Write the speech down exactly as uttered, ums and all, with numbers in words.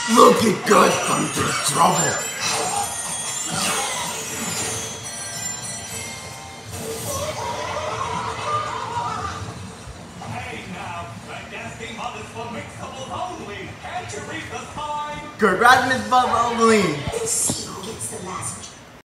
Looking good from the trouble. Hey now, the guesting mothers for Mixels only. Can't you read the sign? Good, right, Miss Bubba only.